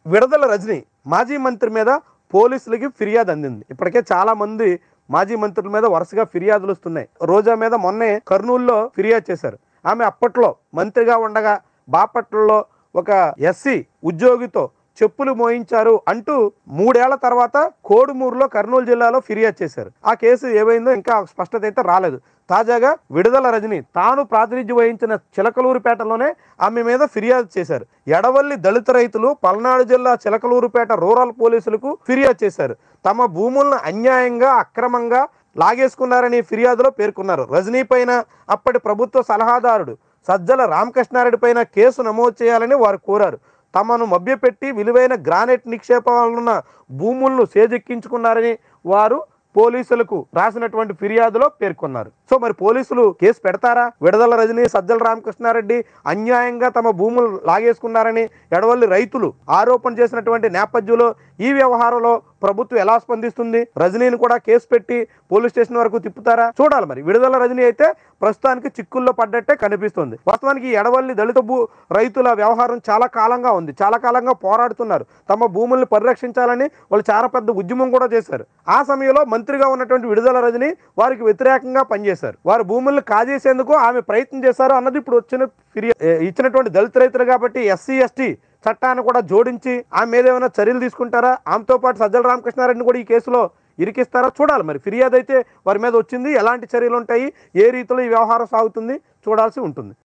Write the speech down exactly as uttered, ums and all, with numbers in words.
విడుదల రజని మాజీ మంత్రి మీద పోలీసులకి ఫిర్యాదు అందింది. ఇప్పటికే చాలా మంది మాజీ మంత్రుల మీద వరుసగా ఫిర్యాదులు వస్తున్నాయి. రోజా మీద మొన్నే కర్నూలులో ఫిర్యాదు చేశారు. ఆమె అప్పట్లో మంత్రిగా ఉండగా బాపట్లలో ఒక ఎస్సీ ఉద్యోగితో చెప్పులు మోయించారు అంటూ మూడేళ్ల తర్వాత కోడుమూరులో కర్నూలు జిల్లాలో ఫిర్యాదు చేశారు. ఆ కేసు ఏమైందో ఇంకా స్పష్టత అయితే రాలేదు. తాజాగా విడుదల రజని తాను ప్రాతినిధ్యం వహించిన చిలకలూరుపేటలోనే ఆమె మీద ఫిర్యాదు చేశారు. ఎడవల్లి దళిత రైతులు పల్నాడు జిల్లా చిలకలూరుపేట రూరల్ పోలీసులకు ఫిర్యాదు చేశారు. తమ భూములను అన్యాయంగా అక్రమంగా లాగేసుకున్నారని ఫిర్యాదులో పేర్కొన్నారు. రజనీ పైన అప్పటి ప్రభుత్వ సలహాదారుడు సజ్జల రామకృష్ణారెడ్డి పైన కేసు నమోదు చేయాలని వారు కోరారు. తమను మభ్యపెట్టి విలువైన గ్రానైట్ నిక్షేపాలున్న భూములను సేజెక్కించుకున్నారని వారు పోలీసులకు రాసినటువంటి ఫిర్యాదులో పేర్కొన్నారు. సో మరి పోలీసులు కేసు పెడతారా? విడుదల రజని సజ్జల రామకృష్ణారెడ్డి అన్యాయంగా తమ భూములు లాగేసుకున్నారని ఎడవల్లి రైతులు ఆరోపణ చేసినటువంటి నేపథ్యంలో ఈ వ్యవహారంలో ప్రభుత్వం ఎలా స్పందిస్తుంది? రజనీని కూడా కేసు పెట్టి పోలీస్ స్టేషన్ వరకు తిప్పుతారా? చూడాలి. మరి విడుదల రజని అయితే ప్రస్తుతానికి చిక్కుల్లో పడ్డట్టే కనిపిస్తుంది. వాస్తవానికి ఎడవల్లి దళిత భూ రైతుల వ్యవహారం చాలా కాలంగా ఉంది. చాలా కాలంగా పోరాడుతున్నారు. తమ భూముల్ని పరిరక్షించాలని వాళ్ళు చాలా పెద్ద ఉద్యమం కూడా చేశారు. ఆ సమయంలో మంత్రిగా ఉన్నటువంటి విడుదల రజని వారికి వ్యతిరేకంగా పనిచేశారు. వారి భూముల్ని కాజేసేందుకు ఆమె ప్రయత్నం చేశారు అన్నది ఇప్పుడు వచ్చిన ఫిర్యాదు. ఇచ్చినటువంటి దళిత రైతులు కాబట్టి ఎస్సీ ఎస్టీ చట్టాన్ని కూడా జోడించి ఆమె మీద ఏమైనా చర్యలు తీసుకుంటారా? ఆమెతో పాటు సజ్జల రామకృష్ణారెడ్డిని కూడా ఈ కేసులో ఇరికిస్తారా? చూడాలి. మరి ఫిర్యాదు అయితే వారి మీద వచ్చింది, ఎలాంటి చర్యలు ఉంటాయి, ఏ రీతిలో ఈ వ్యవహారం సాగుతుంది చూడాల్సి ఉంటుంది.